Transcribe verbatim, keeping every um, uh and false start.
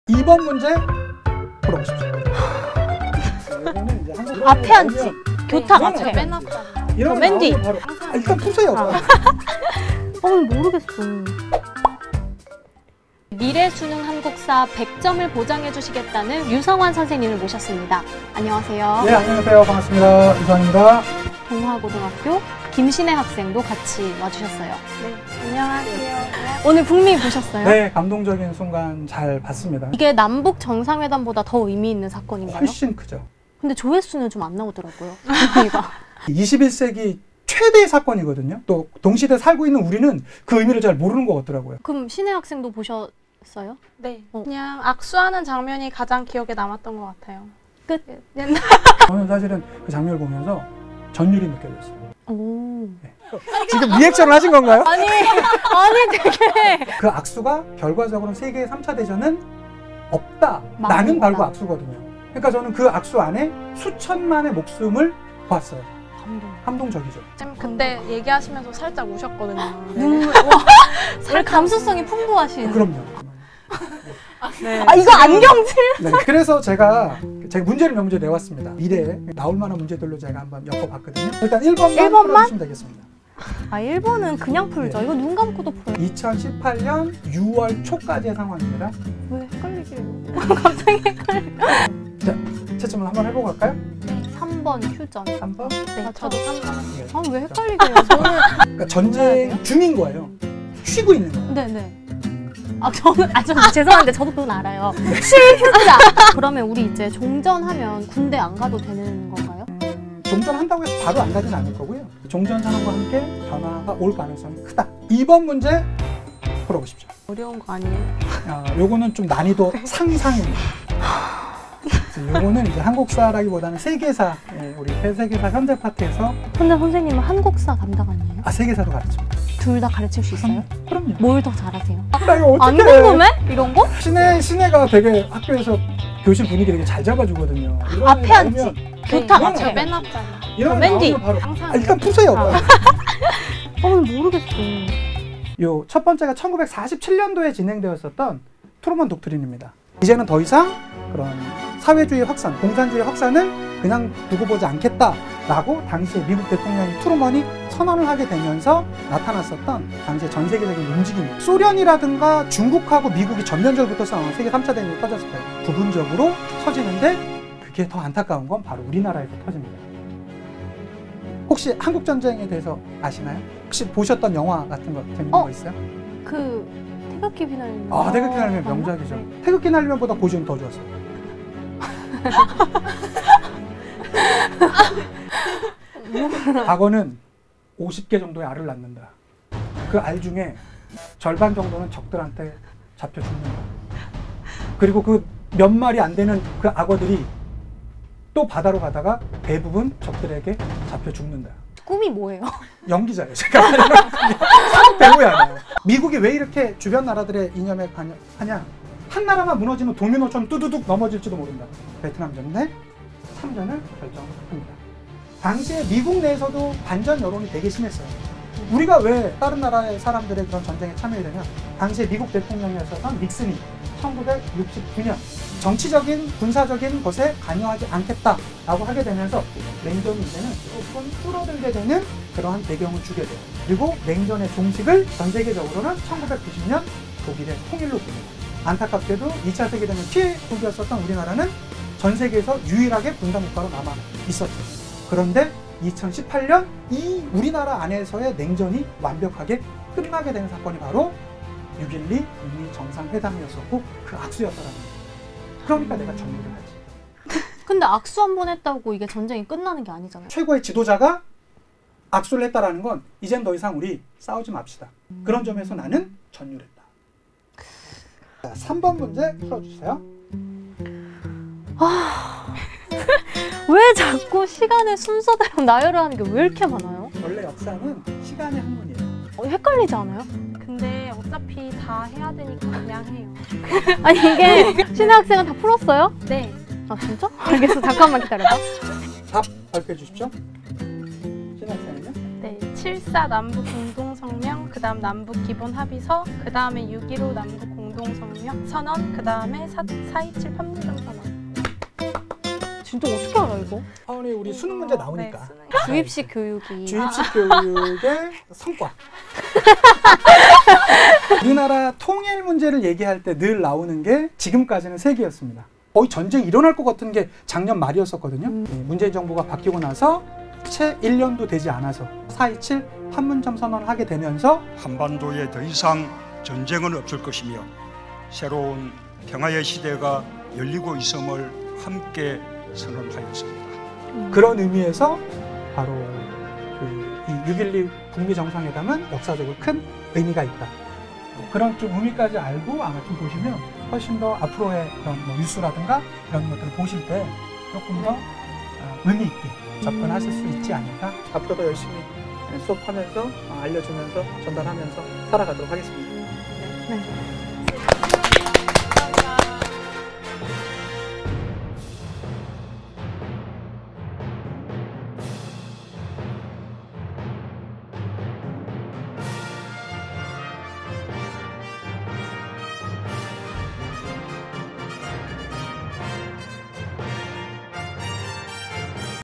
이 번 문제 풀어보십시오. 앞에 앉지. 교탁 앞에. 맨 앞에. 이런 맨 뒤. 바로 아, 일단 푸세요. 아. 어, 모르겠어. 미래수능 한국사 백 점을 보장해 주시겠다는 유성환 선생님을 모셨습니다. 안녕하세요. 네, 안녕하세요. 반갑습니다. 유성환입니다. 동화고등학교 김신혜 학생도 같이 와주셨어요. 네, 안녕하세요. 오늘 북미 보셨어요? 네, 감동적인 순간 잘 봤습니다. 이게 남북 정상회담보다 더 의미 있는 사건인가요? 훨씬 크죠. 근데 조회수는 좀 안 나오더라고요. 북미가. 이십일 세기 최대의 사건이거든요. 또 동시대 살고 있는 우리는 그 의미를 잘 모르는 것 같더라고요. 그럼 신혜 학생도 보셨어요? 네, 어. 그냥 악수하는 장면이 가장 기억에 남았던 것 같아요. 끝. 옛날. 저는 사실은 그 장면을 보면서 전율이 느껴졌어요. 오. 네. 지금 리액션을 하신 건가요? 아니, 아니 되게. 그 악수가 결과적으로 세계 삼 차 대전은 없다라는 없다. 바로 그 악수거든요. 그러니까 저는 그 악수 안에 수천만의 목숨을 봤어요. 감동. 감동적이죠. 쌤 그때 얘기하시면서 살짝 우셨거든요. 눈물. 와. 원래 감수성이 풍부하신. 그럼요. 네. 아 이거 안경질? 네, 그래서 제가 제가 문제를 몇 문제 내왔습니다. 미래에 나올 만한 문제들로 제가 한번 엮어봤거든요. 일단 일 번만 일 번만? 풀어주시면 되겠습니다. 아 일 번은 그냥 풀죠. 네. 이거 눈 감고도 풀어요. 이천십팔 년 유월 초까지의 상황입니다. 왜 헷갈리게? 갑자기 헷갈려. 자, 채점을 한번 해보고 갈까요? 삼 번 큐전. 삼 번. 네, 아, 저도 삼 번. 네. 아 왜 헷갈리게 해요? 저는. 그러니까 전쟁 중인 거예요. 쉬고 있는 거예요. 네네. 아 저는 아 저 죄송한데 저도 그건 알아요. 실휴자. 그러면 우리 이제 종전하면 군대 안 가도 되는 건가요? 음, 종전한다고 해서 바로 안 가진 않을 거고요. 종전 산업과 함께 변화가 올 가능성이 크다. 이 번 문제 풀어보십시오. 어려운 거 아니에요? 아, 요거는 좀 난이도 상상입니다. 요거는 이제 한국사라기보다는 세계사, 예, 우리 세계사 현대 파트에서 근데 선생님은 한국사 담당 아니에요? 아 세계사도 가르칩니다. 둘 다 가르칠 수 있어요? 그럼요. 뭘 더 잘하세요? 나 이거 안 어떡해. 궁금해? 이런 거? 신혜 신혜가 되게 학교에서 교실 분위기 되게 잘 잡아주거든요. 이런 앞에 애 나오면 앉지. 교탁 네. 앞에. 저 맨 앞에. 이런 애 맨 뒤. 나오면 바로 항상 아, 일단 푸세요. 아. 어 모르겠어. 요 첫 번째가 천구백사십칠 년도에 진행되었었던 트루먼 독트린입니다. 이제는 더 이상 그런 사회주의 확산, 공산주의 확산을 그냥 두고 보지 않겠다라고 당시에 미국 대통령인 트루먼이 선언을 하게 되면서 나타났었던 당시의 전 세계적인 움직임입니다. 소련이라든가 중국하고 미국이 전면적으로 붙어서 세계 삼 차 대전이 터졌을 때 부분적으로 터지는데 그게 더 안타까운 건 바로 우리나라에서 터집니다. 혹시 한국전쟁에 대해서 아시나요? 혹시 보셨던 영화 같은 거 재밌는 어? 거 있어요? 그 태극기 휘날리면. 아, 태극기 날리면 명작이죠. 태극기 날리면보다 고지는 더 좋았어요. 과거는 오십 개 정도의 알을 낳는다. 그 알 중에 절반 정도는 적들한테 잡혀 죽는다. 그리고 그 몇 마리 안 되는 그 악어들이 또 바다로 가다가 대부분 적들에게 잡혀 죽는다. 꿈이 뭐예요? 연기자예요. 제가 사업 배우야. 미국이 왜 이렇게 주변 나라들의 이념에 하냐? 한 나라만 무너지면 도미노처럼 뚜두둑 넘어질지도 모른다. 베트남전 내 참전을 결정합니다. 당시에 미국 내에서도 반전 여론이 되게 심했어요. 우리가 왜 다른 나라의 사람들의 그런 전쟁에 참여하려면 당시에 미국 대통령이었던 닉슨이 천구백육십구 년 정치적인 군사적인 것에 관여하지 않겠다라고 하게 되면서 냉전이 이제는 조금 줄어들게 되는 그러한 배경을 주게 돼요. 그리고 냉전의 종식을 전 세계적으로는 천구백구십 년 독일의 통일로 봅니다. 안타깝게도 이 차 세계대전 피해국이었었던 우리나라는 전 세계에서 유일하게 분단국가로 남아 있었죠. 그런데 이천십팔 년 이 우리나라 안에서의 냉전이 완벽하게 끝나게 되는 사건이 바로 육 일이 북미 정상회담이었었고 그 악수였더라는 거예요. 그러니까 내가 정리를 하지. 근데 악수 한 번 했다고 이게 전쟁이 끝나는 게 아니잖아요. 최고의 지도자가 악수를 했다라는 건 이젠 더 이상 우리 싸우지 맙시다. 음. 그런 점에서 나는 전율했다. 자, 삼 번 문제 풀어주세요. 아... 왜 자꾸 시간을 순서대로 나열을 하는 게 왜 이렇게 많아요? 원래 역사는 시간의 학문이에요. 어, 헷갈리지 않아요? 근데 어차피 다 해야 되니까 그냥 해요. 아니 이게 신혜 학생은 다 풀었어요? 네. 아 진짜? 알겠어. 잠깐만 기다려봐. 답 발표해 주십시오. 신학생은요? 네. 칠사 남북 공동성명, 그 다음 남북 기본 합의서, 그 다음에 육일오 남북 공동 부동성명 선언, 그 다음에 사이칠 판문점 선언. 진짜 어떻게 알아 이거? 아니 우리 수능 문제 어, 나오니까. 네, 수능. 주입식 교육이 주입식 교육의 성과. 우리나라 통일 문제를 얘기할 때 늘 나오는 게 지금까지는 세 개였습니다. 거의 전쟁이 일어날 것 같은 게 작년 말이었었거든요. 음. 예, 문재인 정부가 바뀌고 나서 채 일 년도 되지 않아서 사이칠 판문점 선언을 하게 되면서 한반도에 더 이상 전쟁은 없을 것이며 새로운 평화의 시대가 열리고 있음을 함께 선언하였습니다. 음. 그런 의미에서 바로 그 이 육일이 북미 정상회담은 역사적으로 큰 의미가 있다. 그런 좀 의미까지 알고 아마 좀 보시면 훨씬 더 앞으로의 그런 뭐 뉴스라든가 이런 것들을 보실 때 조금 더 어, 의미 있게 접근하실 수 있지 않을까. 앞으로도 열심히 수업하면서 어, 알려주면서 전달하면서 살아가도록 하겠습니다. 네.